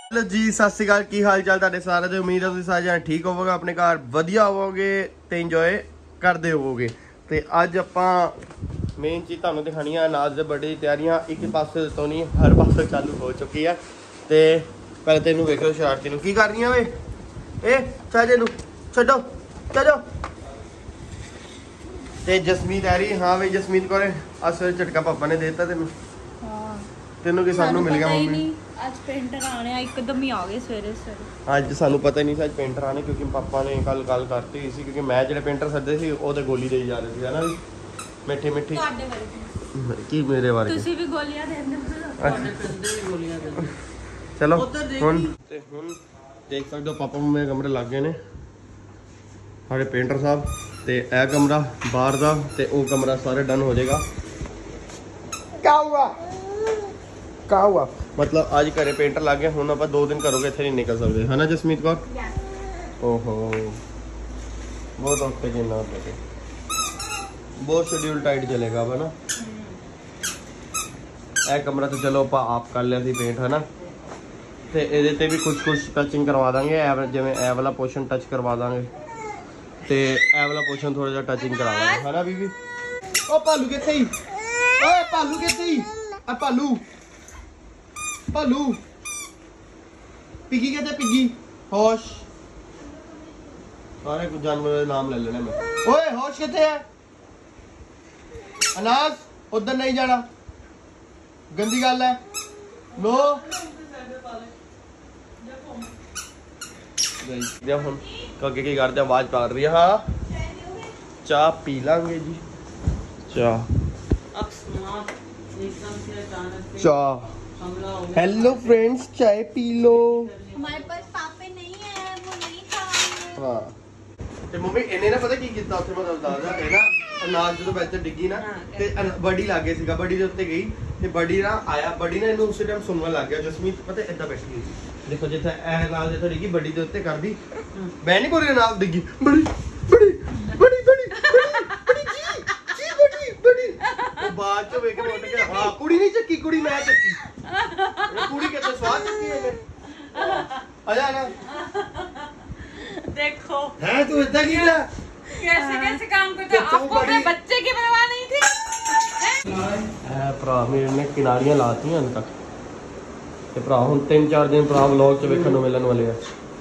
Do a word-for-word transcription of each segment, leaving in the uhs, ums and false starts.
Hello जी सत श्री अकाल की हाल चाल तुहाडे सारे दी उम्मीद है तुसीं सारे जने ठीक होवोगे अपने घर वधिया होवोगे ते इंजॉय करदे होवोगे। ते अज आपां मेन चीज़ तुहानूं दिखानी है अनाज दे बर्थडे दी तैयारियां एक पासे तो नहीं हर पासे चालू हो चुकी है। ते पहले तैनूं वेखो शरारती नूं की कर रही है वे ए चाचे नूं छड्डो चलो। ते जसमीत आ रही हाँ वे जसमीत कौर अस झटका पापा ने देता तेनूं तेनों कि सानू मिल गया मम्मी आज पेंटर आने एकदम ही आ गए सवेरे सवेरे। आज सानू पता ही नहीं था आज पेंटर आने क्योंकि पापा ने कल गल करती हुई सी क्योंकि मैं जेडे पेंटर सदे सी ओ ते गोली देई जा रहे सी है ना मिठी मिठी ਤੁਹਾਡੇ ਵਰਗੇ की मेरे बारे ਤੁਸੀਂ ਵੀ ਗੋਲੀਆਂ ਦਿੰਦੇ ਹੋ ਤੁਹਾਡੇ ਪਿੰਡੇ ਵੀ ਗੋਲੀਆਂ ਦਿੰਦੇ चलो हुन ते हुन देख सकते हो पापा मेरे कमरे लग गए ने साडे पेंटर साहब ते ए कमरा बाहर दा ते ओ कमरा सारे डन हो जाएगा। क्या हुआ क्या हुआ मतलब आज घरे पेंटर लग गया हुन आप दो दिन करोगे इत्थे नहीं निकल सकते है ना जसमीत कौर। ओहो बहुत औखे दिन होते बहुत शेड्यूल टाइट चलेगा अब है ना। ए कमरा तो चलो आप आप कर लिया सी पेंट है ना ते इहदे ते भी कुछ कुछ टचिंग करवा देंगे जिवें ए वाला पोर्शन टच करवा देंगे ते ए वाला पोर्शन थोड़ा जिहा टचिंग करा देंगे है ना बीबी। ओ भालू कित्थे ही ओए भालू कित्थे ही आ भालू भालू पिग्गी कहते पिग्गी होश सारे कुछ जानवरों के नाम ले लेने मैं। ओए होश कहते है अनाज उधर नहीं जाना गंदी गल है नो हम अगे की करते आवाज पार रही है। हाँ चाह पी लांगे जी चाह चाह हेलो फ्रेंड्स चाय पी लो। हमारे पास पापे नहीं है वो नहीं खाएंगे। हाँ ते मम्मी इन्हें ना पता की कीता उत्थे मैं दसदा है ना अनाज जो ਵਿੱਚ ਡਿੱਗੀ ਨਾ ਤੇ ਬੜੀ ਲੱਗੇ ਸੀਗਾ ਬੜੀ ਦੇ ਉੱਤੇ ਗਈ ਤੇ ਬੜੀ ਨਾ ਆਇਆ ਬੜੀ ਨਾ ਇਹਨੂੰ ਉਸੇ ਟਾਈਮ ਸੁਣਨ ਲੱਗ ਗਿਆ ਜਸਮੀਤ ਪਤਾ ਇਦਾਂ ਬੈਠ ਗਈ ਦੇਖੋ ਜਿੱਥੇ ਇਹ ਅਨਾਜ ਜਿੱਥੇ ਡਿੱਗੀ ਬੜੀ ਦੇ ਉੱਤੇ ਕਰਦੀ ਮੈਂ ਨਹੀਂ ਬੋਲੀ ਅਨਾਜ ਡਿੱਗੀ ਬੜੀ ਬੜੀ ਬੜੀ ਬੜੀ ਬੜੀ ਜੀ ਜੀ ਬੜੀ ਬੜੀ ਉਹ ਬਾਅਦ ਚ ਵੇਖ ਕੇ ਉੱਠ ਕੇ ਹਾਂ ਕੁੜੀ ਨਹੀਂ ਚੱਕੀ ਕੁੜੀ ਮੈਂ ਚੱਕੀ ਇਹ ਕੁੜੀ ਕਿੱਥੇ ਸਵਾਦ ਚੱਕੀ ਇਹਨੇ ਆ ਜਾ ਨਾ देखो है तू इतना की ना कैसे कैसे काम करते हो आपको अपने बच्चे की परवाह नहीं थी। ए भरा मेरे ने किनारियां लातीਆਂ अन तक ਤੇ ਭਰਾ ਹੁਣ ਤਿੰਨ ਚਾਰ ਦਿਨ ਭਰਾ ਵਲੌਗ ਚ ਵੇਖਣ ਨੂੰ ਮਿਲਣ ਵਾਲੇ ਆ।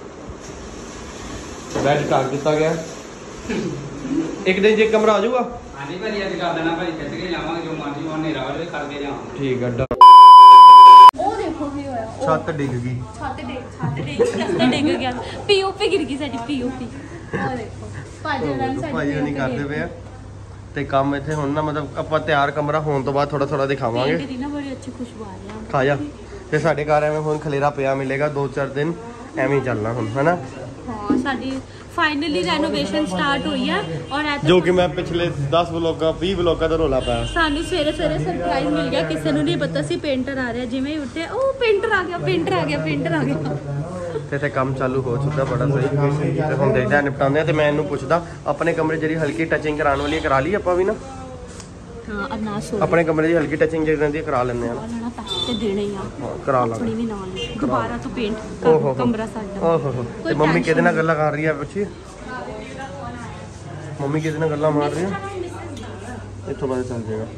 ਬੈਡ ਢੱਕ ਦਿੱਤਾ ਗਿਆ ਇੱਕ ਦਿਨ ਜੇ ਕਮਰਾ ਆ ਜਾਊਗਾ ਹਾਂਜੀ ਭਾਜੀ ਅੱਜ ਕਰ ਦੇਣਾ ਭਾਜੀ ਖਿੱਚ ਕੇ ਜਾਵਾਂਗੇ ਜੋ ਮਰਜ਼ੀ ਉਹਨੇ ਰਾਵਲ ਕਰਕੇ ਜਾਵਾਂਗੇ ਠੀਕ ਹੈ। ਉਹ ਦੇਖੋ ਕੀ ਹੋਇਆ ਛੱਤ ਡਿੱਗ ਗਈ ਛੱਤ ਡਿੱਗ ਛੱਤ ਡਿੱਗ ਛੱਤ ਡਿੱਗ ਗਿਆ ਪੀਓਪੀ ਗਿਰ ਗਈ ਸਾਡੀ ਪੀਓਪੀ ਉਹ ਦੇਖੋ ਭਾਜੀ ਨਾਲ ਸਾਡੀ ਭਾਜੀ ਨਹੀਂ ਕਰਦੇ ਪਏ ਆ ਤੇ ਕੰਮ ਇੱਥੇ ਹੁਣ ਨਾ ਮਤਲਬ ਆਪਾਂ ਤਿਆਰ ਕਮਰਾ ਹੋਣ ਤੋਂ ਬਾਅਦ ਥੋੜਾ ਥੋੜਾ ਦਿਖਾਵਾਂਗੇ। ਪੇਂਟ ਦੀ ਨਾ ਬੜੀ ਅੱਛੀ ਖੁਸ਼ਬੂ ਆ ਰਹੀ ਆ ਖਾ ਜਾ ਤੇ ਸਾਡੇ ਘਰ ਐਵੇਂ ਹੁਣ ਖਲੇਰਾ ਪਿਆ ਮਿਲੇਗਾ ਦੋ ਚਾਰ ਦਿਨ ਐਵੇਂ ਹੀ ਚੱਲਣਾ ਹੁਣ ਹੈ ਨਾ। ਹਾਂ ਸਾਡੀ फाइनली रेनोवेशन स्टार्ट हुई है और जो कि मैं पिछले दस व्लॉगां बीस व्लॉगां ਦਾ ਰੋਲਾ ਪਾਇਆ ਸਾਨੂੰ ਸਵੇਰੇ ਸਵੇਰੇ ਸਰਪ੍ਰਾਈਜ਼ ਮਿਲ ਗਿਆ ਕਿਸੇ ਨੂੰ ਨਹੀਂ ਪਤਾ ਸੀ ਪੇਂਟਰ ਆ ਰਿਹਾ ਜਿਵੇਂ ਹੀ ਉੱਠੇ ਉਹ ਪੇਂਟਰ ਆ ਗਿਆ ਪੇਂਟਰ ਆ ਗਿਆ ਪੇਂਟਰ ਆ ਗਿਆ ਤੇ ਤੇ ਕੰਮ ਚਾਲੂ ਹੋ ਚੁੱਕਾ ਬੜਾ ਸਹੀ ਤੇ ਹੁਣ ਦੇਖਦੇ ਆ ਨਿਪਟਾਉਂਦੇ ਆ ਤੇ ਮੈਂ ਇਹਨੂੰ ਪੁੱਛਦਾ ਆਪਣੇ ਕਮਰੇ ਜਿਹੜੀ ਹਲਕੀ ਟੱਚਿੰਗ ਕਰਾਉਣ ਵਾਲੀ ਕਰਾ ਲਈ ਆਪਾਂ ਵੀ ਨਾ। ਹਾਂ ਅਨਾਸ ਹੋ ਆਪਣੇ ਕਮਰੇ ਦੀ ਹਲਕੀ ਟੱਚਿੰਗ ਜਿਹੜੀ ਰਹਿੰਦੀ ਕਰਾ ਲੈਂਦੇ ਆ ਲੈਣਾ ਪੈਸੇ ਤੇ ਦੇਣੇ ਹੀ ਆ ਹਾਂ ਕਰਾ ਲਾਂਗੇ ਆਪਣੀ ਵੀ ਨਾਲ ਦੁਬਾਰਾ ਤੋਂ ਪੇਂਟ ਕਮਰਾ ਸਾਡਾ ਓਹੋ ਤੇ ਮੰਮੀ ਕਿਹਦੇ ਨਾਲ ਗੱਲਾਂ ਕਰ ਰਹੀ ਆ ਪੁੱਛੀ ਮੰਮੀ ਕਿਹਦੇ ਨਾਲ ਗੱਲਾਂ ਮਾਰ ਰਹੀ ਆ ਇੱਥੋਂ ਬਾਅਦ ਚੱਲ ਜਾਏਗਾ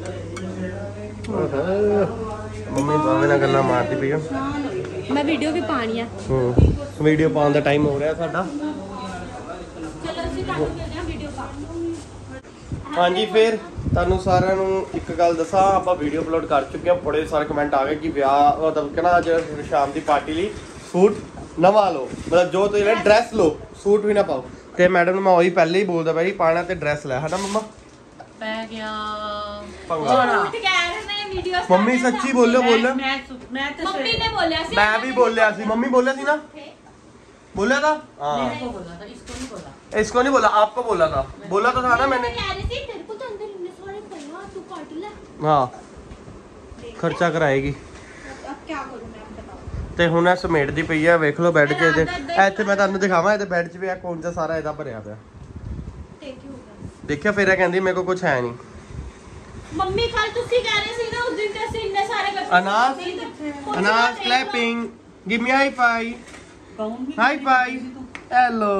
ਮੰਮੀ ਬਾਵੇਂ ਨਾਲ ਗੱਲਾਂ ਮਾਰਦੀ ਪਈ ਆ ਮੈਂ ਵੀਡੀਓ ਵੀ ਪਾਣੀ ਆ ਹੂੰ ਵੀਡੀਓ ਪਾਉਣ ਦਾ ਟਾਈਮ ਹੋ ਰਿਹਾ ਸਾਡਾ ਚਲੋ ਅਸੀਂ ਤੁਹਾਨੂੰ ਮਿਲਦੇ ਆ ਵੀਡੀਓ ਪਾ ਹਾਂਜੀ ਫਿਰ ਤੁਹਾਨੂੰ ਸਾਰਿਆਂ ਨੂੰ ਇੱਕ ਗੱਲ ਦੱਸਾਂ ਆਪਾਂ ਵੀਡੀਓ ਅਪਲੋਡ ਕਰ ਚੁੱਕੇ ਹਾਂ ਬੜੇ ਸਾਰੇ ਕਮੈਂਟ ਆ ਗਏ ਕਿ ਵਿਆਹ ਮਤਲਬ ਕਿ ਨਾ ਅੱਜ ਸ਼ਾਮ ਦੀ ਪਾਰਟੀ ਲਈ ਸੂਟ ਨਵਾਂ ਲਓ ਮਤਲਬ ਜੋ ਤੁਸੀਂ ਡਰੈਸ ਲਓ ਸੂਟ ਵੀ ਨਾ ਪਾਓ ਤੇ ਮੈਡਮ ਨੂੰ ਮੈਂ ਉਹੀ ਪਹਿਲੇ ਹੀ ਬੋਲਦਾ ਪਿਆ ਸੀ ਪਾਣਾ ਤੇ ਡਰੈਸ ਲੈ ਹਨਾ ਮੰਮਾ ਪੈ ਗਿਆ ਪੰਗਾ ਸੂਟ ਕਹਿ ਰਹੇ ਨੇ ਵੀਡੀਓ ਮੰਮੀ ਸੱਚੀ ਬੋਲੋ ਬੋਲੋ ਮੈਂ ਮੈਂ ਤੇ ਮੰਮੀ ਨੇ ਬੋਲਿਆ ਸੀ ਮੈਂ ਵੀ ਬੋਲਿਆ ਸੀ ਮੰਮੀ ਬੋਲਿਆ ਸੀ ਨਾ बोला था हाँ इसको बोला था इसको नहीं बोला इसको नहीं बोला आपको बोला था बोला तो था ना मैंने कह रही थी तेरे को तो अंदर इतने सारे पड़ा तू काट ले हाँ खर्चा कराएगी अब क्या करूं मैं बताओ ਤੇ ਹੁਣ ਇਹ ਸਮੇਟਦੀ ਪਈ ਆ ਵੇਖ ਲਓ ਬੈੱਡ 'ਚ ਇਹਦੇ ਇੱਥੇ ਮੈਂ ਤੁਹਾਨੂੰ ਦਿਖਾਵਾਂ ਇਹਦੇ ਬੈੱਡ 'ਚ ਵੀ ਆ ਕੋਂਚਾ ਸਾਰਾ ਇਹਦਾ ਭਰਿਆ ਪਿਆ ਦੇਖਿਆ ਫਿਰ ਇਹ ਕਹਿੰਦੀ ਮੇਰੇ ਕੋਲ ਕੁਝ ਹੈ ਨਹੀਂ ਮੰਮੀ ਕੱਲ ਤੁਸੀਂ ਕਹਿ ਰਹੇ ਸੀ ਨਾ ਉਸ ਦਿਨ ਤੇ ਅਸੀਂ ਇੰਨੇ ਸਾਰੇ ਅਨਾਸ ਅਨਾਸ clapping give me high five high five hello.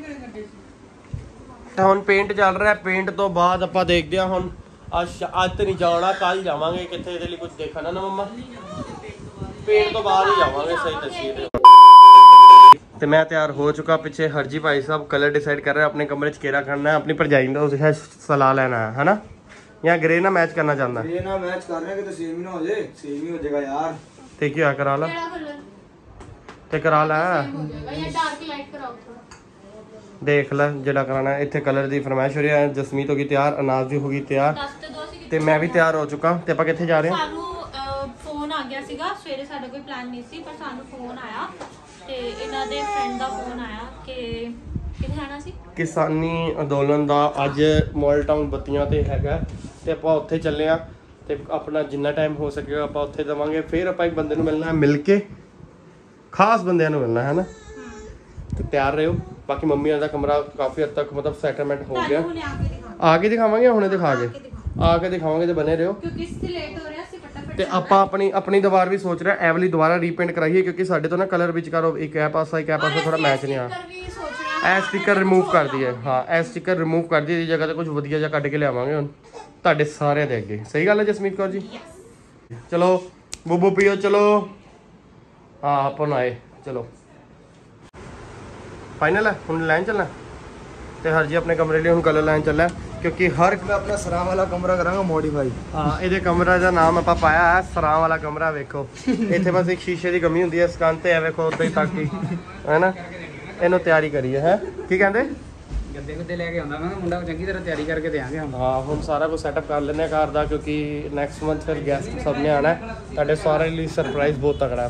ਤਾਂ ਹੁਣ ਪੇਂਟ ਚੱਲ ਰਿਹਾ, ਪੇਂਟ ਤੋਂ ਬਾਅਦ ਆਪਾਂ ਦੇਖਦੇ ਹਾਂ ਹੁਣ ਅੱਜ ਅੱਜ ਤੇ ਨਹੀਂ ਜਾਣਾ, ਕੱਲ ਜਾਵਾਂਗੇ ਕਿੱਥੇ ਇਹਦੇ ਲਈ ਕੁਝ ਦੇਖਣਾ ਨਾ ਮੰਮਾ, ਪੇਂਟ ਤੋਂ ਬਾਅਦ ਹੀ ਜਾਵਾਂਗੇ ਸਹੀ ਦੱਸੀਏ ਤੇ। ਤੇ ਮੈਂ ਤਿਆਰ ਹੋ ਚੁੱਕਾ, ਪਿੱਛੇ ਹਰਜੀ ਭਾਈ ਸਾਹਿਬ ਕਲਰ ਡਿਸਾਈਡ ਕਰ ਰਹੇ ਆਪਣੇ ਕਮਰੇ 'ਚ ਕਿਹੜਾ ਕਰਨਾ ਹੈ, ਆਪਣੀ ਭਰਜਾਈ ਦਾ ਉਸੇ ਸਲਾਹ ਲੈਣਾ ਹੈ ਹਨਾ, ਜਾਂ ਗ੍ਰੇ ਨਾਲ ਮੈਚ ਕਰਨਾ ਚਾਹੁੰਦਾ ਗ੍ਰੇ ਨਾਲ ਮੈਚ ਕਰ ਰਹੇ ਕਿ ਤੇ ਸੇਮ ਹੀ ਨਾ ਹੋ ਜਾਏ, ਸੇਮ ਹੀ ਹੋ ਜਾਏਗਾ ਯਾਰ। ਤੇ ਕੀ ਆ ਕਰਾ ਲਾ ਕਿਹੜਾ ਕਲਰ ਤੇ ਕਰਾ ਲੈ, ਹੋ ਜਾਏਗਾ ਜਾਂ ਡਾਰਕ ਲਾਈਟ ਕਰਾਓ ਥੋੜਾ, ਦੇਖ ਲੈ ਜਿਹੜਾ ਕਰਾਣਾ ਹੈ। ਇੱਥੇ ਕਲਰ ਦੀ ਫਰਮਾਇਸ਼ ਹੋ ਰਹੀ ਹੈ, ਜਸਮੀਤ ਹੋ ਗਈ ਤਿਆਰ, ਅਨਾਜ਼ ਵੀ ਹੋ ਗਈ ਤਿਆਰ, ਦੱਸ ਤੇ ਦੋ ਸੀ ਤੇ ਮੈਂ ਵੀ ਤਿਆਰ ਹੋ ਚੁੱਕਾ। ਤੇ ਆਪਾਂ ਕਿੱਥੇ ਜਾ ਰਹੇ ਹਾਂ? ਸਾਨੂੰ ਫੋਨ ਆ ਗਿਆ ਸੀਗਾ ਸਵੇਰੇ, ਸਾਡਾ ਕੋਈ ਪਲਾਨ ਨਹੀਂ ਸੀ, ਪਰ ਸਾਨੂੰ ਫੋਨ ਆਇਆ ਤੇ ਇਹਨਾਂ ਦੇ ਫਰੈਂਡ ਦਾ ਫੋਨ ਆਇਆ ਕਿ ਕਿੱਥੇ ਜਾਣਾ ਸੀ, ਕਿਸਾਨੀ ਅੰਦੋਲਨ ਦਾ ਅੱਜ ਮਾਲ ਟਾਊਨ ਬੱਤੀਆਂ ਤੇ ਹੈਗਾ, ਤੇ ਆਪਾਂ ਉੱਥੇ ਚੱਲੇ ਆ, ਤੇ ਆਪਣਾ ਜਿੰਨਾ ਟਾਈਮ ਹੋ ਸਕੇਗਾ ਆਪਾਂ ਉੱਥੇ ਦੇਵਾਂਗੇ। ਫਿਰ ਆਪਾਂ ਇੱਕ ਬੰਦੇ ਨੂੰ ਮਿਲਣਾ ਹੈ, ਮਿਲ ਕੇ ਖਾਸ ਬੰਦਿਆਂ ਨੂੰ ਮਿਲਣਾ ਹੈ ਨਾ, ਤੇ ਤਿਆਰ ਰਹੋ। ਬਾਕੀ ਮੰਮੀ ਦਾ ਕਮਰਾ ਕਾਫੀ ਹੱਦ ਤੱਕ ਮਤਲਬ ਸੈਟਲਮੈਂਟ ਹੋ ਗਿਆ, ਆ ਕੇ ਦਿਖਾਵਾਂਗੇ, ਹੁਣੇ ਦਿਖਾ ਕੇ ਆ ਕੇ ਦਿਖਾਵਾਂਗੇ, ਤੇ ਬਨੇ ਰਹੋ ਕਿਉਂਕਿ ਇਸ ਤੇ ਲੇਟ ਹੋ ਰਿਹਾ ਸੀ ਫਟਾਫਟ। ਤੇ ਆਪਾਂ ਆਪਣੀ ਆਪਣੀ ਦੀਵਾਰ ਵੀ ਸੋਚ ਰਹੇ ਐ ਵਾਲੀ ਦੁਬਾਰਾ ਰੀਪੇਂਟ ਕਰਾਈਏ, ਕਿਉਂਕਿ ਸਾਡੇ ਤੋਂ ਨਾ ਕਲਰ ਵਿੱਚ ਕਰੋ ਇੱਕ ਇਹ ਪਾਸਾ ਇੱਕ ਇਹ ਪਾਸਾ ਥੋੜਾ ਮੈਚ ਨਹੀਂ ਆ। ਇਹ ਸਟicker ਰਿਮੂਵ ਕਰ ਦਈਏ, ਹਾਂ ਇਹ ਸਟicker ਰਿਮੂਵ ਕਰ ਦਈਏ, ਦੀ ਜਗ੍ਹਾ ਤੇ ਕੁਝ ਵਧੀਆ ਜਿਹਾ ਕੱਢ ਕੇ ਲਿਆਵਾਂਗੇ ਹੁਣ ਤੁਹਾਡੇ ਸਾਰਿਆਂ ਦੇ ਅੱਗੇ। ਸਹੀ ਗੱਲ ਹੈ ਜਸਮੀਤ ਕੌਰ ਜੀ? ਚਲੋ ਬੂਬੂ ਪੀਓ, ਚਲੋ ਹਾਂ ਆਪਾਂ ਆਏ, ਚਲੋ ਫਾਈਨਲ ਹੈ ਹੁਣ ਲੈਣ ਚੱਲਣਾ। ਤੇ ਹਰ ਜੀ ਆਪਣੇ ਕਮਰੇ ਲਈ ਹੁਣ ਕਲਰ ਲੈਣ ਚੱਲਾ, ਕਿਉਂਕਿ ਹਰ ਮੈਂ ਆਪਣਾ ਸਰਾਂ ਵਾਲਾ ਕਮਰਾ ਕਰਾਂਗਾ ਮੋਡੀਫਾਈ। ਹਾਂ ਇਹਦੇ ਕਮਰਾ ਦਾ ਨਾਮ ਆਪਾਂ ਪਾਇਆ ਹੈ ਸਰਾਂ ਵਾਲਾ ਕਮਰਾ। ਵੇਖੋ ਇੱਥੇ ਬਸ ਇੱਕ ਸ਼ੀਸ਼ੇ ਦੀ ਕਮੀ ਹੁੰਦੀ ਹੈ, ਇਸ ਕੰਨ ਤੇ ਹੈ ਵੇਖੋ ਉੱਦਾਂ ਹੀ ਤੱਕ ਹੀ ਹੈ ਨਾ। ਇਹਨੂੰ ਤਿਆਰੀ ਕਰੀਏ ਹੈ, ਕੀ ਕਹਿੰਦੇ? ਗੱਦੇ ਗੁੱਦੇ ਲੈ ਕੇ ਆਉਂਦਾ ਮੈਂ ਕਿਹਾ ਮੁੰਡਾ ਚੰਗੀ ਤਰ੍ਹਾਂ ਤਿਆਰੀ ਕਰਕੇ ਦੇਾਂਗੇ ਹੁਣ। ਹਾਂ ਹੁਣ ਸਾਰਾ ਕੁਝ ਸੈਟਅਪ ਕਰ ਲੈਂਦੇ ਹਾਂ ਘਰ ਦਾ, ਕਿਉਂਕਿ ਨੈਕਸਟ ਮੰਥ ਫਿਰ ਗੈਸਟ ਸਭ ਨੇ ਆਉਣਾ, ਤੁਹਾਡੇ ਸਾਰਿਆਂ ਲਈ ਸਰਪ੍ਰਾਈਜ਼ ਬਹੁਤ ਤਕੜਾ।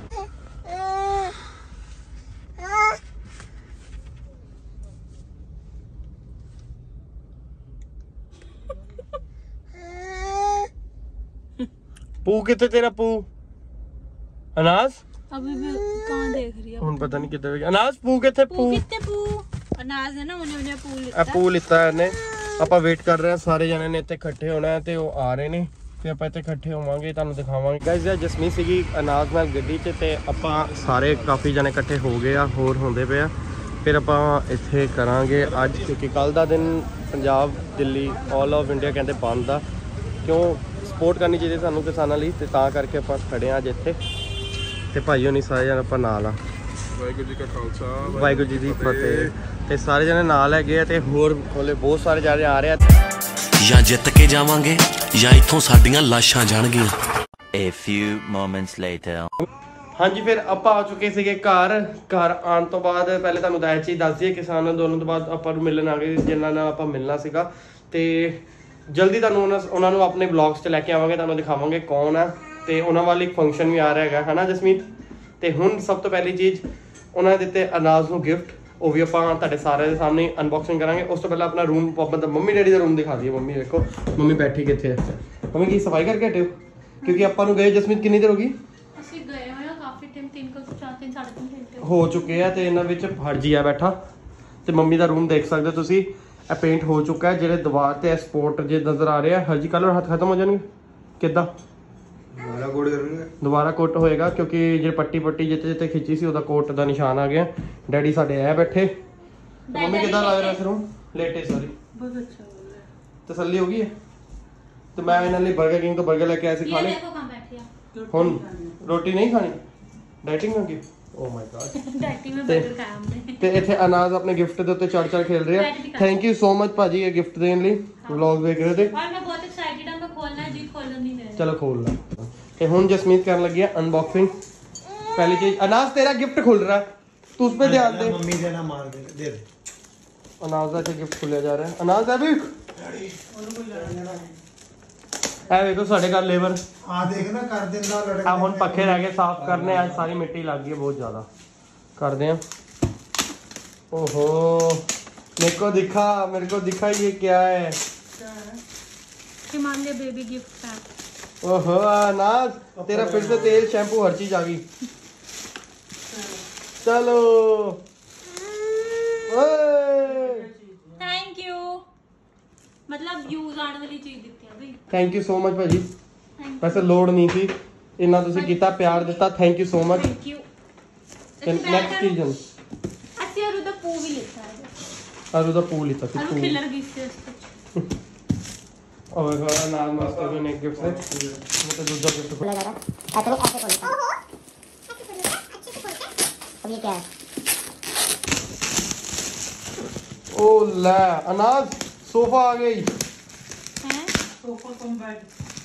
ਪੂ ਕਿੱਥੇ ਤੇਰਾ ਪੂ? ਅਨਾਜ਼ अभी भी कहाँ देख रही है? ਹੁਣ ਪਤਾ ਨਹੀਂ ਕਿੱਥੇ ਗਿਆ ਅਨਾਜ਼। ਪੂ ਕਿੱਥੇ? पू ਪੂ कितने पू अनाज है ना, उन्हें उन्हें पू ਇਹ लिखता ਪੂ ਲਿੱਤਾ ਇਹਨੇ। ਆਪਾਂ ਵੇਟ ਕਰ ਰਹੇ ਹਾਂ, ਸਾਰੇ ਜਣੇ ਨੇ ਇੱਥੇ ਇਕੱਠੇ ਹੋਣਾ ਹੈ ਤੇ ਉਹ ਆ ਰਹੇ ਨੇ, ਤੇ ਆਪਾਂ ਇੱਥੇ ਇਕੱਠੇ ਹੋਵਾਂਗੇ, ਤੁਹਾਨੂੰ ਦਿਖਾਵਾਂਗੇ। ਗਾਇਜ਼ ਇਹ ਜਸਮੀ ਸੀਗੀ ਅਨਾਜ਼ ਨਾਲ ਗੱਡੀ 'ਚ, ਤੇ ਆਪਾਂ ਸਾਰੇ ਕਾਫੀ ਜਣੇ ਇਕੱਠੇ ਹੋ ਗਏ ਆ, ਹੋਰ ਹੁੰਦੇ ਪਏ ਆ। ਫਿਰ ਆਪਾਂ ਇੱਥੇ ਕਰਾਂਗੇ ਅੱਜ, ਕਿਉਂਕਿ ਕੱਲ ਦਾ ਦਿਨ Punjab Delhi all of India ਕਹਿੰਦੇ ਬੰਦ ਆ, ਕਿਉਂ ਸਪੋਰਟ ਕਰਨੀ ਚਾਹੀਦੀ ਸਾਨੂੰ ਕਿਸਾਨਾਂ ਲਈ, ਤੇ ਤਾਂ ਕਰਕੇ ਆਪਾਂ ਖੜੇ ਆ ਅੱਜ ਇੱਥੇ। ਤੇ ਭਾਈ ਹੋਣੀ ਸਾਰੇ ਜਣੇ ਆਪਾਂ ਨਾਲ ਆ। ਵਾਹਿਗੁਰੂ ਜੀ ਕਾ ਖਾਲਸਾ ਵਾਹਿਗੁਰੂ ਜੀ ਦੀ ਫਤਿਹ। ਤੇ ਸਾਰੇ ਜਣੇ ਨਾਲ ਹੈਗੇ ਆ, ਤੇ ਹੋਰ ਕੋਲੇ ਬਹੁਤ ਸਾਰੇ ਜਣੇ ਆ ਰਹੇ ਆ। ਜਾਂ ਜਿੱਤ ਕੇ ਜਾਵਾਂਗੇ ਜਾਂ ਇੱਥੋਂ ਸਾਡੀਆਂ ਲਾਸ਼ਾਂ ਜਾਣਗੀਆਂ। A few moments later. ਹਾਂਜੀ ਫਿਰ ਆਪਾਂ ਆ ਚੁੱਕੇ ਸੀਗੇ ਘਰ। ਘਰ ਆਉਣ ਤੋਂ ਬਾਅਦ ਪਹਿਲੇ ਤੁਹਾਨੂੰ ਦਾਇਤ ਚੀਜ਼ ਦੱਸ ਦਈਏ, ਕਿਸਾਨ ਅੰਦੋਲਨ ਤੋਂ ਬਾਅਦ ਆਪਾਂ ਨੂੰ ਮਿਲਣ ਆ ਗਏ ਜਿਨ੍ਹਾਂ ਨਾਲ ਆਪਾਂ ਮਿਲਣਾ ਸੀਗਾ, ਤੇ ਜਲਦੀ ਤੁਹਾਨੂੰ ਉਹਨਾਂ ਉਹਨਾਂ ਨੂੰ ਆਪਣੇ ਵਲੌਗਸ 'ਚ ਲੈ ਕੇ ਆਵਾਂਗੇ, ਤੁਹਾਨੂੰ ਦਿਖਾਵਾਂਗੇ ਕੌਣ ਆ। ਤੇ ਉਹਨਾਂ ਵੱਲ ਇੱਕ ਫੰਕਸ਼ਨ ਵੀ ਆ ਰਿਹਾ ਹੈਗਾ, ਹੈ ਨਾ ਜਸਮੀਤ? ਤੇ ਹੁਣ ਸਭ ਤੋਂ ਪਹਿਲੀ ਚੀਜ਼ ਉਹਨਾਂ ਨੇ ਦਿੱਤੇ ਅਨਾਜ਼ ਨੂੰ ਗਿਫਟ, ਉਹ ਵੀ ਆਪਾਂ ਤੁਹਾਡੇ ਸਾਰਿਆਂ ਦੇ ਸਾਹਮਣੇ ਅਨਬਾਕਸਿੰਗ ਕਰਾਂਗੇ। ਉਸ ਤੋਂ ਪਹਿਲਾਂ ਆਪਣਾ ਰੂਮ, ਮਤਲਬ ਮੰਮੀ ਡੈਡੀ ਦਾ ਰੂਮ ਦਿਖਾ ਦਈਏ। ਮੰਮੀ ਵੇਖੋ ਮੰਮੀ ਬੈਠੀ ਕਿੱਥੇ ਹੈ। ਮੰਮੀ ਕੀ ਸਫਾਈ ਕਰਕੇ ਹਟਿਓ? ਕਿਉਂਕਿ ਆਪਾਂ ਨੂੰ ਗਏ ਜਸਮੀਤ ਕਿੰਨੀ ਦੇਰ ਹੋ ਗਈ? ਅਸੀਂ ਗਏ ਹੋਏ ਆ ਕਾਫੀ ਟਾਈਮ, ਤਿੰਨ ਕੁ ਚਾਰ ਤਿੰਨ ਸਾਢੇ ਤਿੰਨ ਘੰਟੇ ਹੋ ਚੁੱਕੇ ਆ, ਤੇ ਇਹਨਾਂ ਵਿੱਚ ਹਰਜੀ ਆ ਬੈਠਾ, ਤੇ ਮੰਮੀ ਦਾ ਰੂਮ ਦੇਖ ਸਕਦੇ ਤੁਸੀਂ। ਇਹ ਪੇਂਟ ਹੋ ਚੁੱਕਾ ਹੈ, ਜਿਹੜੇ ਦੀਵਾਰ ਤੇ ਸਪੋਰਟ ਜੇ ਨਜ਼ਰ ਆ ਰਿਹਾ ਹਰਜੀ ਕਲਰ ਹੱਥ ਖਤਮ ਹੋ ਜਾਣਗੇ ਕਿੱਦਾਂ? ਦੁਬਾਰਾ ਕੋਡ ਕਰੂੰਗਾ, ਦੁਬਾਰਾ ਕੋਟ ਹੋਏਗਾ, ਕਿਉਂਕਿ ਜੇ ਪੱਟੀ ਪੱਟੀ ਜਿੱਤੇ ਜਿੱਤੇ ਖਿੱਚੀ ਸੀ ਉਹਦਾ ਕੋਟ ਦਾ ਨਿਸ਼ਾਨ ਆ ਗਿਆ। ਡੈਡੀ ਸਾਡੇ ਐ ਬੈਠੇ। ਤੇ ਮੰਮੀ ਕਿੱਦਾਂ ਲੱਗ ਰਿਹਾ ਫਿਰ? ਹੁਣ ਲੇਟੇ ਸਾਰੀ बहुत अच्छा हो रहा है। ਤਸੱਲੀ ਹੋ ਗਈ ਹੈ। ਤੇ ਮੈਂ ਇਹਨਾਂ ਲਈ 버ਗਰ ਕਿੰਗ ਤੋਂ 버ਗਰ ਲੈ ਕੇ ਆਇਆ ਸੀ ये ਖਾਣੇ। देखो कहाँ बैठी है, ਹੁਣ ਰੋਟੀ ਨਹੀਂ ਖਾਣੀ, ਡਾਈਟਿੰਗ ਹੋ ਗਈ। ਓ ਮਾਈ ਗॉड। डाइटिंग में ते- बर्गर खाया हमने। ਤੇ ਇੱਥੇ ਅਨਾਜ਼ ਆਪਣੇ ਗਿਫਟ ਦੇ ਉੱਤੇ ਚੜ ਚੜ ਖੇਲ ਰਿਹਾ। ਥੈਂਕ ਯੂ ਸੋ ਮਚ ਭਾਜੀ ਇਹ ਗਿਫਟ ਦੇਣ ਲਈ, ਵਲੌਗ ਦੇਖ ਰਹੇ ਤੇ। और मैं बहुत एक्साइटेड हूं, मैं खोलना है, जी खोलना नहीं दे रहा। ਚਲੋ ਖੋਲ ਲਾ। ਤੇ ਹੁਣ ਜਸਮੀਤ ਕਰਨ ਲੱਗੀ ਹੈ ਅਨਬਾਕਸਿੰਗ। पहली चीज अनाज तेरा गिफ्ट खुल रहा है, तू उस पे ध्यान दे। मम्मी से ना मार दे दे दे अनाज का गिफ्ट खुलिया जा रहा है। अनाज है भी है देखो साढ़े घर लेबर आ देख ना कर देंदा लड़का। अब हम पखे रह गए साफ करने, आज सारी मिट्टी लग गई है बहुत ज्यादा। कर दें। ओहो मेरे को दिखा, मेरे को दिखा ये क्या है? Himalaya baby gift pack. ओहो अनाज तेरा फिर से तेल शैम्पू हर चीज आ गई। चलो थैंक यू, मतलब यूज आने वाली चीज दिखती है भाई। थैंक यू सो मच भाजी। वैसे लोड नहीं थी इन्ना तुसी कीता, प्यार दिता, thank you so much. Thank you. Next season ਅਸੀਂ ਅਰੂ ਦਾ ਪੂ ਵੀ ਲਿੱਤਾ ਹੈ ਅਰੂ ਦਾ ਪੂ ਲਿੱਤਾ ਸੀ ਅਰੂ ਪੂ ਖਿਲਰ ਗਈ ਸੀ ਉਸ ਤੋਂ और नाल मास्टर जो ने गिफ्ट है वो तो दूसरा गिफ्ट ऐसे नहीं ऐसे खोलना अब ये क्या है ओ ला अनाज सोफा आ गई ਹੈ सोफा कम बेड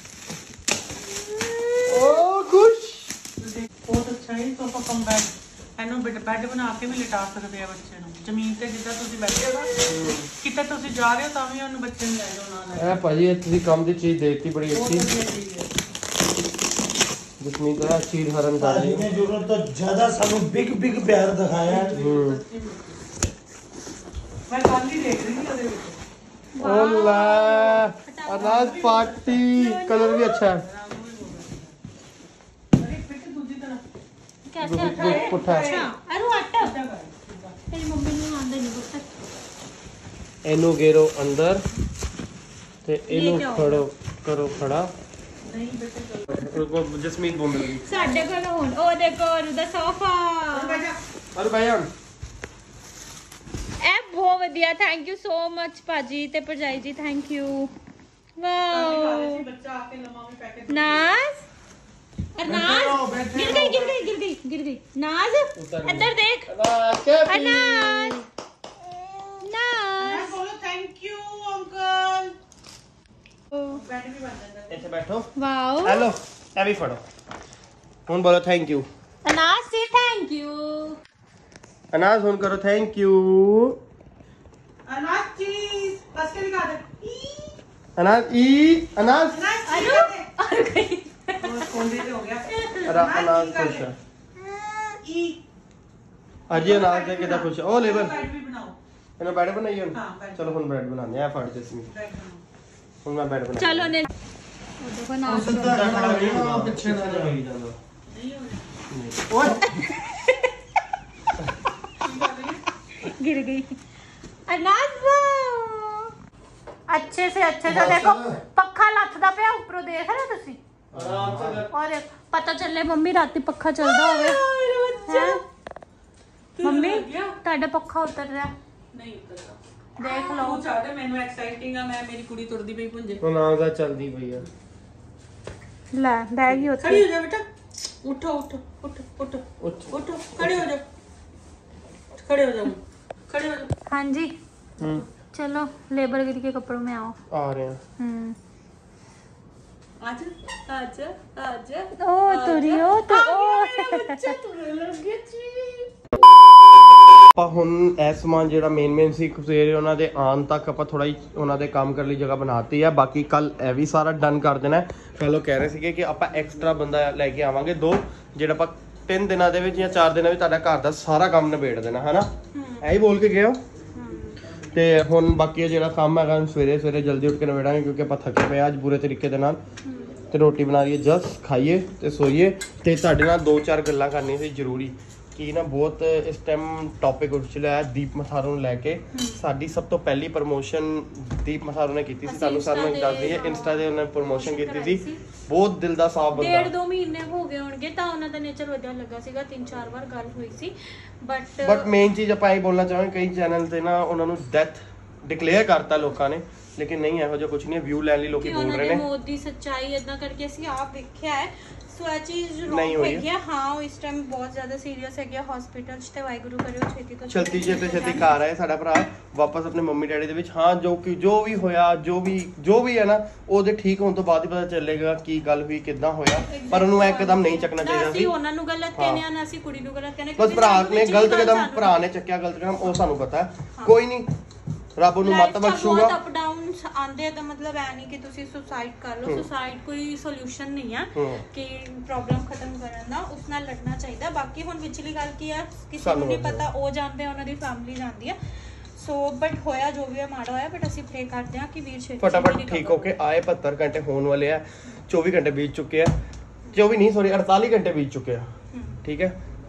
ओ खुश बहुत अच्छा है सोफा कम बेड ਇਹਨੂੰ ਬੈੱਡ ਬੈੱਡ ਬਣਾ ਕੇ ਵੀ ਲਿਟਾ ਸਕਦੇ ਆ ਬੱਚੇ ਨੂੰ ਜ਼ਮੀਨ ਤੇ ਜਿੱਦਾਂ ਤੁਸੀਂ ਬੈਠੇ ਹੋ ਨਾ ਕਿਤੇ ਤੁਸੀਂ ਜਾ ਰਹੇ ਹੋ ਤਾਂ ਵੀ ਉਹਨੂੰ ਬੱਚੇ ਨੂੰ ਲੈ ਜਾਓ ਨਾਲ ए भाई ये तुसी कम दी चीज देती बड़ी ਬਹੁਤ अच्छी ਵਧੀਆ ਚੀਜ਼ ਹੈ जिसमें तरह चीज हरन कर रही ने जरूरत तो ज्यादा सानू बिग बिग प्यार दिखाया है हम्म ਮੈਂ ਕੱਲ ਹੀ ਦੇਖ ਰਹੀ ਸੀ ਉਹਦੇ ਵਿੱਚ ओ ला अनाज पार्टी कलर भी अच्छा है ਅਰੇ ਫਿੱਟ ਦੂਜੀ ਤਰ੍ਹਾਂ कैसे दूध- आता दूध है पुट्ठा है अच्छा अरू आटा ਇੱਦਾਂ ਕਰ तेरी मम्मी ਨੂੰ ਆਂਦਾ ਨਹੀਂ ਪੁੱਤ ਇਹਨੂੰ ਗੇਰੋ ਅੰਦਰ ਤੇ ਇਹਨੂੰ ਕੇ ਆਓ। ਖੜੋ ਕਰੋ ਖੜਾ ਨਹੀਂ ਬੇਟੇ ਰੁਕੋ ਜਸਮੀਤ ਬੋਲ ਰਹੀ ਸਾਡੇ ਕੋਲ ਹੁਣ ਉਹ ਦੇਖੋ ਅਰੂ ਦਾ ਸੋਫਾ ਅਰੇ ਭਾਈ ਹਣ ਇਹ ਬਹੁਤ ਵਧੀਆ ਥੈਂਕ ਯੂ ਸੋ ਮਚ ਭਾਜੀ ਤੇ ਭਰਜਾਈ ਜੀ ਥੈਂਕ ਯੂ ਵਾਓ ਬੱਚਾ ਆ ਕੇ ਲੰਮਾ ਵੀ ਪੈ ਕੇ नाज अरनाज गिर गई गिर गई गिर गई गिर गई नाज इधर देख अरनाज नाज ਬੋਲੋ ਥੈਂਕ ਯੂ ਅੰਕਲ ਬੈਡ ਵੀ ਬਣ ਜਾਂਦਾ ਇੱਥੇ ਬੈਠੋ वाओ ਹੈਲੋ ਇਹ ਵੀ ਫੜੋ ਹੁਣ ਬੋਲੋ ਥੈਂਕ ਯੂ अनाज से थैंक यू ਅਨਾਜ ਹੁਣ ਕਰੋ ਥੈਂਕ ਯੂ ਅਨਾਜ ਚੀਜ਼ ਬਸ ਕੇ ਦਿਖਾ ਦੇ ਅਨਾਜ ਈ ਅਨਾਜ ਅਨਾਜ अरू ਚੀਜ਼ अरू गई ਉਹ ਕੋਂਡੇ ਤੇ ਹੋ ਗਿਆ ਅਰਾ ਅਨਾਜ ਖੁਸ਼ ਹੈ ਈ ਅਜੀ ਅਨਾਜ ਦੇ ਕਿਦਾਂ ਖੁਸ਼ ਹੈ ਉਹ ਲੇਬਰ ਬੈਡ ਵੀ ਬਣਾਓ ਇਹਨੂੰ ਬੈਡ ਬਣਾਈ ਹੁਣ ਹਾਂ, ਬੈਡ। ਚਲੋ ਹੁਣ ਬ੍ਰੈਡ ਬਣਾਉਂਦੇ ਆ ਫੜ ਜਸਮੀਤ ਬੈਡ ਬਣਾਓ ਹੁਣ ਮੈਂ ਬੈਡ ਬਣਾ चलो ने वो देखो नाज ਸਿੱਧਾ ਖੜਾ ਨਹੀਂ ਹੋਣਾ ਪਿੱਛੇ ਨਾ ਜਾਈ ਜਾਂਦਾ ਨਹੀਂ ਹੋ गिर गई अनाज वाओ अच्छे से अच्छे से देखो पक्खा लथदा पे ऊपरों देख रहे हो तुसी ਆਰਾਮ ਸੇ और पता चले मम्मी राती पक्खा चलदा होवे हैं मम्मी ਤੁਹਾਡਾ ਪੱਖਾ ਉਤਰ ਰਿਹਾ ਨਹੀਂ ਉਤਰਦਾ ਦੇਖ ਲਓ ਉਹ ਚਾਹਦੇ ਮੈਨੂੰ ਐਕਸਾਈਟਿੰਗ ਆ ਮੈਂ ਮੇਰੀ ਕੁੜੀ ਤੁਰਦੀ ਪਈ ਪੁੰਜੇ ਹੁਣ ਆਹ ਦਾ ਚੱਲਦੀ ਪਈ ਆ ਲੈ ਬਹਿ ਗਈ ਖੜੀ ਉੱਥੇ ਹੋ ਜਾ ਬੇਟਾ ਉਠੋ ਉਠੋ ਉਠੋ ਉਠੋ ਉੱਠ ਉਠੋ ਖੜੇ ਹੋ ਜਾ खड़े हो जाओ खड़े हो जाओ हाँ जी हम्म चलो लेबर गिर के कपड़ों में आओ आ रहे हैं हम्म आज आज आज ओ तुरी ओ तो ओ बच्चा तुरने लग गया जी ਆਪਾਂ ਹੁਣ ਇਹ ਸਮਾਨ ਜਿਹੜਾ ਮੇਨ ਮੇਨ ਸੀ ਸਵੇਰੇ ਉਹਨਾਂ ਦੇ ਆਉਣ ਤੱਕ ਆਪਾਂ ਥੋੜਾ ਹੀ ਉਹਨਾਂ ਦੇ ਕੰਮ ਕਰਨ ਲਈ ਜਗ੍ਹਾ ਬਣਾਤੀ ਹੈ ਬਾਕੀ ਕੱਲ ਇਹ ਵੀ ਸਾਰਾ ਡਨ ਕਰ ਦੇਣਾ ਹੈ ਪਹਿਲਾਂ ਕਹਿ ਰਹੇ ਸੀਗੇ ਕਿ ਆਪਾਂ ਐਕਸਟਰਾ ਬੰਦਾ ਲੈ ਕੇ ਆਵਾਂਗੇ ਦੋ ਜਿਹੜਾ ਆਪਾਂ ਤਿੰਨ ਦਿਨਾਂ ਦੇ ਵਿੱਚ ਜਾਂ ਚਾਰ ਦਿਨਾਂ ਵਿੱਚ ਤੁਹਾਡਾ ਘਰ ਦਾ ਸਾਰਾ ਕੰਮ ਨਿਬੇੜ ਦੇਣਾ ਹੈ ਨਾ ਐਂ ਹੀ ਬੋਲ ਕੇ ਗਏ ਹੋ ਤੇ ਹੁਣ ਬਾਕੀ ਜਿਹੜਾ ਕੰਮ ਹੈਗਾ ਸਵੇਰੇ ਸਵੇਰੇ ਜਲਦੀ ਉੱਠ ਕੇ ਨਿਬੇੜਾਂਗੇ ਕਿਉਂਕਿ ਆਪਾਂ ਥੱਕੇ ਪਏ ਅੱਜ ਬੁਰੇ ਤਰੀਕੇ ਦੇ ਨਾਲ ਤੇ ਰੋਟੀ ਬਣਾ ਲਈਏ ਜਸਟ ਖਾਈਏ ਤੇ ਸੋਈਏ ਤੇ ਤੁਹਾਡੇ ਨਾਲ ਦੋ ਚਾਰ ਗੱਲਾਂ ਕਰਨੀਆਂ ਸੀ ਜ਼ਰੂਰੀ ਕਿ ਨਾ ਬਹੁਤ ਇਸ ਟਾਈਮ ਟੌਪਿਕ ਉੱਠ ਚੁੱਕਿਆ ਹੈ ਦੀਪ ਮਥਾਰੂ ਨੂੰ ਲੈ ਕੇ ਸਾਡੀ ਸਭ ਤੋਂ ਪਹਿਲੀ ਪ੍ਰਮੋਸ਼ਨ ਦੀਪ ਮਥਾਰੂ ਨੇ ਕੀਤੀ ਸੀ ਤੁਹਾਨੂੰ ਸਾਰਿਆਂ ਨੂੰ ਦੱਸ ਦਈਏ ਇੰਸਟਾ ਤੇ ਉਹਨੇ ਪ੍ਰਮੋਸ਼ਨ ਕੀਤੀ ਸੀ ਬਹੁਤ ਦਿਲ ਦਾ ਸਾਫ ਬੰਦਾ ਡੇਢ ਦੋ ਮਹੀਨੇ ਹੋ ਗਏ ਹੋਣਗੇ ਤਾਂ ਉਹਨਾਂ ਦਾ ਨੇਚਰ ਵਧੀਆ ਲੱਗਾ ਸੀਗਾ ਤਿੰਨ ਚਾਰ ਵਾਰ ਗੱਲ ਹੋਈ ਸੀ ਬਟ ਬਟ ਮੇਨ ਚੀਜ਼ ਆਪਾਂ ਇਹ ਬੋਲਣਾ ਚਾਹਾਂਗੇ ਕਈ ਚੈਨਲ ਤੇ ਨਾ ਉਹਨਾਂ ਨੂੰ ਡੈਥ ਡਿਕਲੇਅਰ ਕਰਤਾ ਲੋਕਾਂ ਨੇ ਲੇਕਿਨ ਨਹੀਂ ਇਹੋ ਜਿਹਾ ਕੁਝ ਨਹੀਂ ਹੈ ਵਿਊ ਲੈਣ ਲਈ ਲੋਕੀ ਬੋਲ ਰਹੇ ਨੇ ਮੌਤ ਦੀ ਸੱਚਾਈ ਇਦਾਂ ਕਰਕੇ ਅਸੀਂ ਆਪ ਦੇਖਿਆ ਹੈ ਸੋ ਇਹ ਚੀਜ਼ ਨਹੀਂ ਰੋਂਗ ਹੋਈ ਹੋ ਗਿਆ ਹਾਂ ਉਹ ਇਸ ਟਾਈਮ ਬਹੁਤ ਜ਼ਿਆਦਾ ਸੀਰੀਅਸ ਹੈ ਗਿਆ ਹਸਪੀਟਲ 'ਚ ਤੇ ਵਾਹਿਗੁਰੂ ਕਰਿਓ ਛੇਤੀ ਤੋਂ ਚਲਤੀ ਛੇਤੀ ਛੇਤੀ ਘਰ ਆਏ ਸਾਡਾ ਭਰਾ ਵਾਪਸ ਆਪਣੇ ਮੰਮੀ ਡੈਡੀ ਦੇ ਵਿੱਚ ਹਾਂ ਜੋ ਕਿ ਜੋ ਵੀ ਹੋਇਆ ਜੋ ਵੀ ਜੋ ਵੀ ਹੈ ਨਾ ਉਹਦੇ ਠੀਕ ਹੋਣ ਤੋਂ ਬਾਅਦ ਹੀ ਪਤਾ ਚੱਲੇਗਾ ਕੀ ਗੱਲ ਹੋਈ ਕਿੱਦਾਂ ਹੋਇਆ ਪਰ ਉਹਨੂੰ ਇੱਕਦਮ ਨਹੀਂ ਚੱਕਣਾ ਨਾ ਚਾਹੀਦਾ ਅਸੀਂ ਸੀ ਉਹਨਾਂ ਨੂੰ ਗਲਤ ਕਹਿੰਦੇ ਆ ਨਾ ਅਸੀਂ ਕੁੜੀ ਨੂੰ ਗਲਤ ਕਹਿੰਦੇ ਬਸ ਭਰਾ ਨੇ ਗਲਤ ਕਦਮ ਭਰਾ ਨੇ ਚੱਕਿਆ ਗਲਤ ਕਦਮ ਉਹ ਸਾਨੂੰ ਪਤਾ ਹੈ ਕੋਈ ਨਹੀਂ ਰੱਬ ਨੂੰ ਮੱਤ ਬਖਸ਼ੂਗਾ ਅਪ ਡਾਊਨਸ ਆਂਦੇ ਤਾਂ ਮਤਲਬ ਐ ਨਹੀਂ ਕਿ ਤੁਸੀਂ ਸੁਸਾਈਡ ਕਰ ਲਓ ਸੁਸਾਈਡ ਕੋਈ ਸੋਲੂਸ਼ਨ ਨਹੀਂ ਆ ਕਿ ਪ੍ਰੋਬਲਮ ਖਤਮ ਕਰਨ ਦਾ ਉਸ ਨਾਲ ਲੜਨਾ ਚਾਹੀਦਾ ਬਾਕੀ ਹੁਣ ਵਿਚਲੀ ਗੱਲ ਕੀ ਆ ਕਿਸੇ ਨੂੰ ਨਹੀਂ ਪਤਾ ਉਹ ਜਾਣਦੇ ਉਹਨਾਂ ਦੀ ਫੈਮਿਲੀ ਜਾਣਦੀ ਆ ਸੋ ਬਟ ਹੋਇਆ ਜੋ ਵੀ ਮਾੜਾ ਹੋਇਆ ਬਟ ਅਸੀਂ ਪ੍ਰੇ ਕਰਦੇ ਆ ਕਿ ਵੀਰ ਛੇਤੀ ਫਟਾਫਟ ਠੀਕ ਹੋ ਕੇ ਆਏ ਬਹੱਤਰ ਘੰਟੇ ਹੋਣ ਵਾਲੇ ਆ ਚੌਵੀ ਘੰਟੇ ਬੀਤ ਚੁੱਕੇ ਆ ਚੌਵੀ ਨਹੀਂ ਸੌਰੀ ਅੜਤਾਲੀ ਘੰਟੇ ਬੀਤ ਚੁੱਕੇ ਆ ਠੀਕ ਹੈ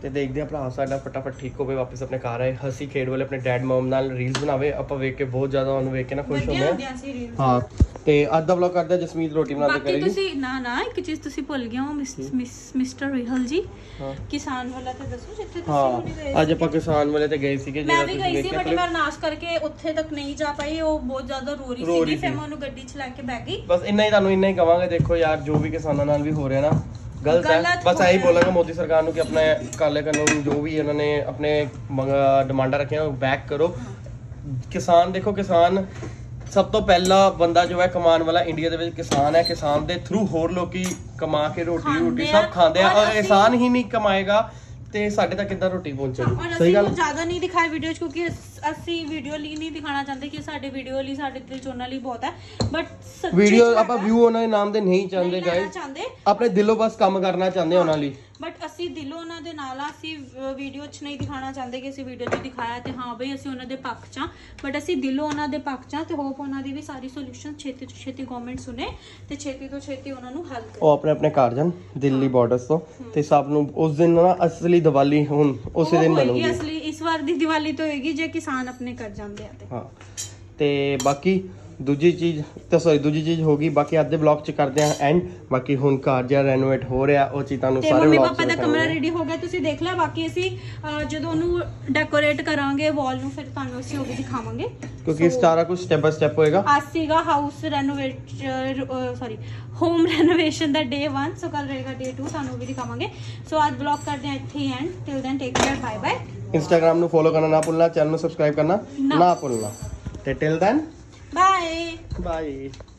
ਤੇ ਦੇਖਦੇ ਆ ਭਰਾ ਸਾਡਾ ਫਟਾਫਟ ਠੀਕ ਹੋਵੇ, ਵਾਪਸ ਆਪਣੇ ਘਰ ਆਏ, ਹੱਸੀ ਖੇਡ ਵਾਲੇ ਆਪਣੇ ਡੈਡ ਮਮ ਨਾਲ ਰੀਲਸ ਬਣਾਵੇ, ਆਪਾਂ ਵੇਖ ਕੇ ਬਹੁਤ ਜ਼ਿਆਦਾ ਉਹਨੂੰ ਵੇਖ ਕੇ ਨਾ ਖੁਸ਼ ਵਧੀਆ ਹੁੰਦੇ ਹੁੰਦੀਆਂ ਸੀ reels। ਹਾਂ। ਤੇ ਅੱਜ ਦਾ ਵਲੌਗ ਕਰਦੇ ਆ, ਜਸਮੀਤ ਰੋਟੀ ਬਣਾਉਂਦੇ ਬਾਕੀ ਕਰੇਗੀ। ਤੁਸੀਂ ਨਾ ਨਾ ਇੱਕ ਚੀਜ਼ ਤੁਸੀਂ ਭੁੱਲ ਗਏ ਹੋ ਮਿਸਟਰ ਰਿਹਲ ਜੀ, ਹਾਂ ਕਿਸਾਨ ਵਾਲਾ ਤੇ ਦੱਸੋ ਜਿੱਥੇ ਤੁਸੀਂ ਹਾਂ ਹੁਣੇ ਗਏ ਅੱਜ ਆਪਾਂ ਕਿਸਾਨ ਵਾਲੇ ਤੇ ਗਏ ਸੀਗੇ, ਮੈਂ ਜਿਹੜਾ ਵੀ ਤੁਸੀਂ ਗਈ ਸੀ ਵੇਖਿਆ ਬਟ clip। ਮੈਂ ਅਰਦਾਸ ਕਰਕੇ ਉੱਥੇ ਤੱਕ ਨਹੀਂ ਜਾ ਪਾਈ, ਉਹ ਬਹੁਤ ਜ਼ਿਆਦਾ ਰੋ ਰਹੀ ਰੋ ਰਹੀ ਸੀਗੀ, ਫਿਰ ਸੀ। ਮੈਂ ਉਹਨੂੰ ਗੱਡੀ 'ਚ ਲੈ ਕੇ ਬਹਿ ਗਈ। ਬਸ ਇੰਨਾ ਹੀ ਤੁਹਾਨੂੰ ਇੰਨਾ ਹੀ ਕਵਾਂਗੇ, ਦੇਖੋ ਯਾਰ ਜੋ ਵੀ ਕਿਸਾਨਾਂ ਨਾਲ ਵੀ ਹੋ ਰਿਹਾ ਨਾ ਗਲਤ ਹੈ, ਗਲਤ ਬਸ ਹੋ ਇਹੀ ਰਿਹਾ। ਬੋਲਾਂਗਾ ਮੋਦੀ ਸਰਕਾਰ ਨੂੰ ਕਿ ਆਪਣੇ ਕਾਲੇ ਕਾਨੂੰਨ ਜੋ ਵੀ ਉਹਨਾਂ ਨੇ ਆਪਣੇ ਮੰਗ- ਡਿਮਾਂਡਾਂ ਰੱਖੀਆਂ ਉਹ ਬੈਕ ਕਰੋ। ਕਿਸਾਨ ਦੇਖੋ, ਕਿਸਾਨ ਸਭ ਤੋਂ ਪਹਿਲਾ ਬੰਦਾ ਜੋ ਹੈ ਕਮਾਉਣ ਵਾਲਾ ਇੰਡੀਆ ਦੇ ਵਿੱਚ ਕਿਸਾਨ ਹੈ। ਕਿਸਾਨ ਦੇ ਥਰੂ ਹੋਰ ਲੋਕੀ ਕਮਾ ਕੇ ਰੋਟੀ ਖਾਂਦੇ ਰੋਟੀ ਆ, ਸਭ ਖਾਂਦੇ ਆ, ਔਰ ਔਰ ਅਸੀਂ- ਕਿਸਾਨ ਹੀ ਨਹੀਂ ਕਮਾਏਗਾ ਤੇ ਸਾਡੇ ਤੱਕ ਕਿੱਦਾਂ ਰੋਟੀ ਔਰ ਪਹੁੰਚੇਗੀ। ਅਸੀਂ ਉਹ ਜ਼ਿਆਦਾ ਨਹੀਂ ਦਿਖਾਏ ਵੀਡੀਓ 'ਚ ਕਿਉਂਕਿ ਅਸ- ਅਸੀਂ ਵੀਡੀਓ ਲਈ ਨਹੀਂ ਦਿਖਾਣਾ ਚਾਹੁੰਦੇ ਕਿ ਸਾਡੇ ਵੀਡੀਓ ਲਈ ਸਾਡੇ ਦਿਲ 'ਚ ਉਹਨਾਂ ਲਈ ਬਹੁਤ ਹੈ, ਬਟ ਵੀਡੀਓ ਆਪਾਂ ਵਿਊ ਉਹਨਾਂ ਦੇ ਨਾਮ ਦੇ ਨਹੀਂ ਚਾਹੁੰਦੇ ਗਾਇਸ, ਚਾਹੁੰਦੇ ਆਪਣੇ ਦਿਲੋਂ ਬਸ ਕੰਮ ਕਰਨਾ ਚਾਹੁੰਦੇ ਉਹਨਾਂ ਲਈ। ਬਟ ਅਸੀਂ ਦਿਲੋਂ ਉਹਨਾਂ ਦੇ ਨਾਲ ਆ, ਅਸੀਂ ਵੀਡੀਓ 'ਚ ਨਹੀਂ ਦਿਖਾਣਾ ਚਾਹੁੰਦੇ ਕਿ ਅਸੀਂ ਵੀਡੀਓ 'ਚ ਦਿਖਾਇਆ ਤੇ ਹਾਂ ਬਈ ਅਸੀਂ ਉਹਨਾਂ ਦੇ ਪੱਖ 'ਚ ਆ, ਬਟ ਅਸੀਂ ਦਿਲੋਂ ਉਹਨਾਂ ਦੇ ਪੱਖ 'ਚ ਆ ਤੇ ਹੋਪ ਉਹਨਾਂ ਦੀ ਵੀ ਸਾਰੀ ਸੋਲੂਸ਼ਨ ਛੇਤੀ ਤੋਂ ਛੇਤੀ ਗਵਰਨਮੈਂਟ ਸੁਣੇ ਤੇ ਛੇਤੀ ਤੋਂ ਛੇਤੀ ਉਹਨਾਂ ਨੂੰ ਹੱਲ ਕਰੇ। ਉਹ ਆਪਣੇ ਆਪਣੇ ਘਰ ਜਾਣ ਦਿੱਲੀ ਬਾਰਡਰਸ ਤੋਂ, ਤੇ ਸਭ ਨੂੰ ਉਸ ਦਿਨ ਨਾ ਅਸਲੀ ਦੀਵਾਲੀ ਹੁਣ ਉਸੇ ਦਿਨ ਉਹ ਹੋਏਗੀ ਮਨਾਉਗੀ। ਅਸਲੀ ਇਸ ਵਾਰ ਦੀ ਦੀਵਾਲੀ ਤੋਂ ਹੋਏਗੀ ਜੇ ਕਿਸਾਨ ਆਪਣੇ ਕਰ ਜਾਂਦੇ ਆ ਤੇ। ਹਾਂ ਤੇ ਬਾਕੀ ਦੂਜੀ ਚੀਜ਼ ਤਾਂ ਸੌਰੀ ਦੂਜੀ ਚੀਜ਼ ਹੋ ਗਈ, ਬਾਕੀ ਅੱਜ ਦੇ ਵਲੌਗ ਚ ਕਰਦੇ ਆ ਐਂਡ। ਬਾਕੀ ਹੁਣ ਘਰ ਜਿਹੜਾ ਰੈਨੋਵੇਟ ਹੋ ਰਿਹਾ ਉਹ ਚੀਜ਼ ਤੁਹਾਨੂੰ ਤੇ ਸਾਰੇ ਮੰਮੀ ਵਲੌਗ ਪਾਪਾ ਦਾ ਕਮਰਾ ਰੈਡੀ ਹੋ ਗਿਆ, ਤੁਸੀਂ ਦੇਖ ਲਿਆ। ਬਾਕੀ ਅਸੀਂ ਅਹ, ਜਦੋਂ ਉਹਨੂੰ ਡੈਕੋਰੇਟ ਕਰਾਂਗੇ ਵਾਲ ਨੂੰ ਫਿਰ ਤੁਹਾਨੂੰ ਅਸੀਂ ਉਹ ਵੀ ਦਿਖਾਵਾਂਗੇ, ਕਿਉਂਕਿ ਸਾਰਾ ਕੁਝ ਸਟੈਪ ਬਾਈ ਸਟੈਪ ਹੋਏਗਾ। ਅੱਜ ਸੀਗਾ house renovate sorry home renovation ਦਾ ਡੇ वन, ਸੋ ਕੱਲ ਰਹੇਗਾ ਡੇ टू, ਤੁਹਾਨੂੰ ਵੀ ਦਿਖਾਵਾਂਗੇ। ਸੋ ਅੱਜ ਵਲੌਗ ਕਰਦੇ ਆ ਇੱਥੇ and, till then take care, bye bye. Instagram ਨੂੰ ਫੋਲੋ ਕਰਨਾ ਨਾ ਭੁੱਲਣਾ, ਚੈਨਲ ਨੂੰ ਸਬਸਕ੍ਰਾਈਬ ਕਰਨਾ ਨਾ। ਨਾ ਭੁੱਲਣਾ, ਤੇ ਟਿਲ ਦੈਨ ਬਾਏ। ਬਾਏ।